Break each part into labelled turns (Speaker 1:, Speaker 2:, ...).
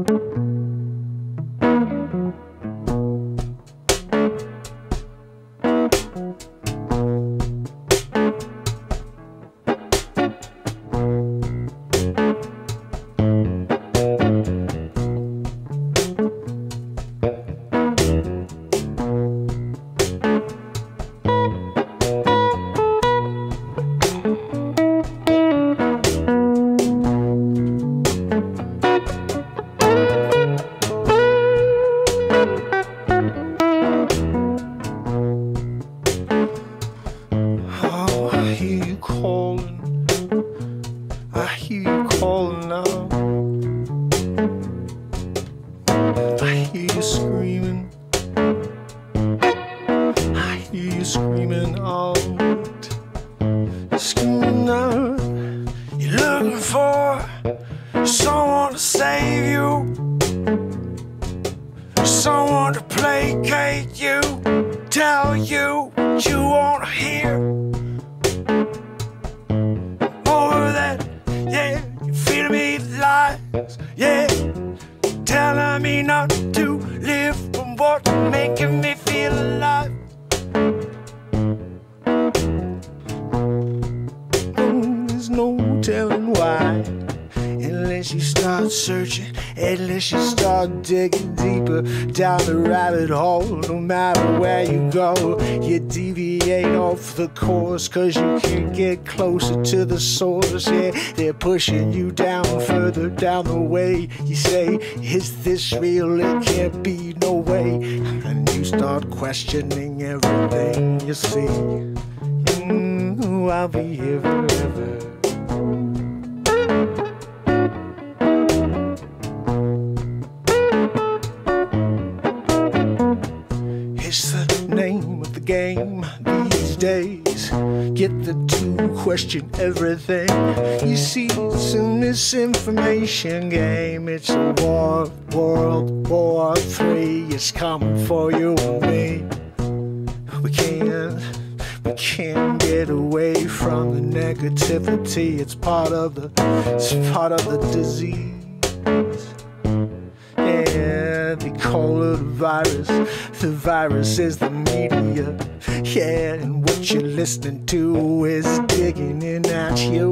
Speaker 1: Digging deeper down the rabbit hole. No matter where you go, you deviate off the course, 'cause you can't get closer to the source. Yeah, they're pushing you down, further down the way. You say, is this real? It can't be, no way. And you start questioning everything you see. I'll be here forever. It's the name of the game these days. Get the to question everything. You see, it's a misinformation game. It's a war, World War III. It's coming for you and me. We can't get away from the negativity. It's part of the disease. Yeah, they call it a virus. The virus is the media. Yeah, and what you're listening to is digging in at you.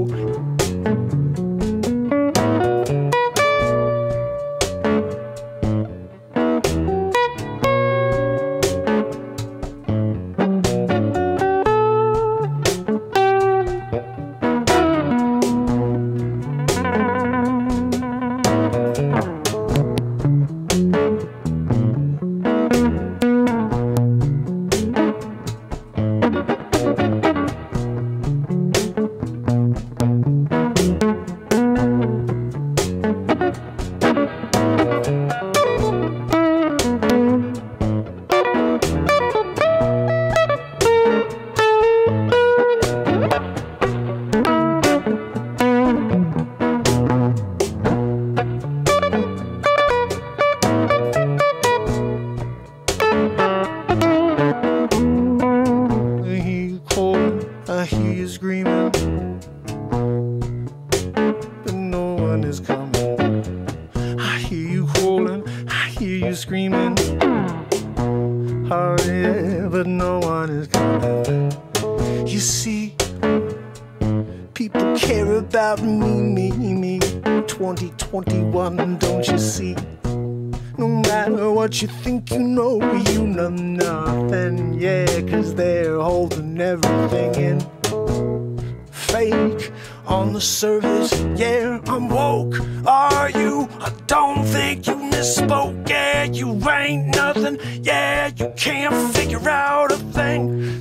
Speaker 1: People care about me, 2021, don't you see? No matter what you think you know nothing, yeah, 'cause they're holding everything in. Fake on the surface, yeah, I'm woke. Are you? I don't think you misspoke, yeah, you ain't nothing, yeah, you can't figure out a thing.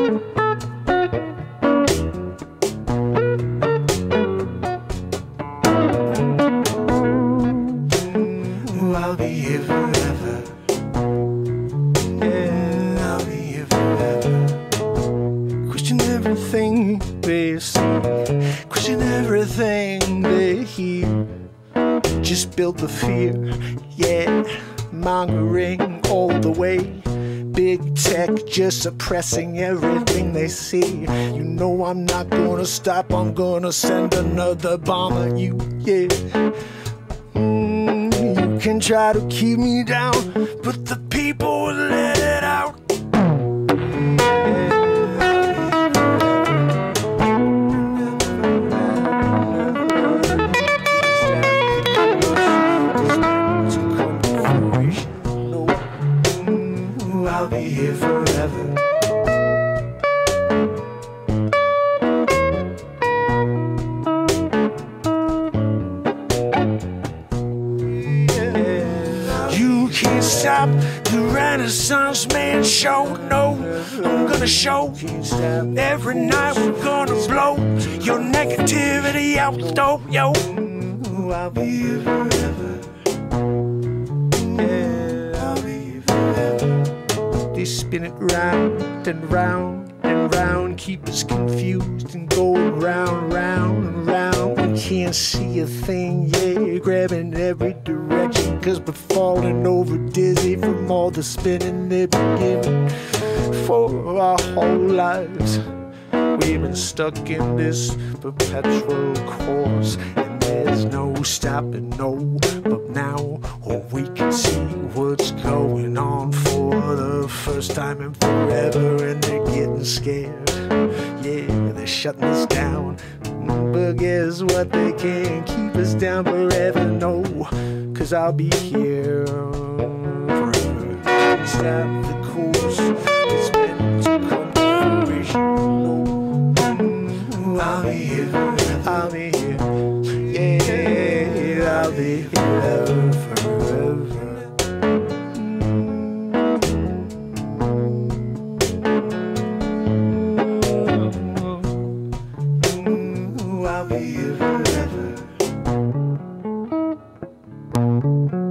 Speaker 1: I'll be here forever. Yeah, I'll be here forever. Question everything they see, question everything they hear. Just build the fear, yeah, mongering all the way. Big tech just suppressing everything they see. You know I'm not gonna stop, I'm gonna send another bomb at you, yeah. You can try to keep me down, but the people will let it out. I'll be here forever. You can't stop the Renaissance Man show. No, I'm gonna show. Every night we're gonna blow your negativity out the door, yo. I'll be here forever. They spin it round and round and round, keep us confused and go round, round and round. We can't see a thing, yeah, grabbing every direction, 'cause we're falling over dizzy from all the spinning they've been giving for our whole lives. We've been stuck in this perpetual course, and there's no stopping, no. But now we can see what's going on for the first time in forever, and they're getting scared. Yeah, they're shutting us down, but guess what? They can't keep us down forever, no. 'Cause I'll be here forever. Stop the course that's meant to come to fruition, no. I'll be here, I'll be here, yeah, I'll be here forever. I'll be here forever.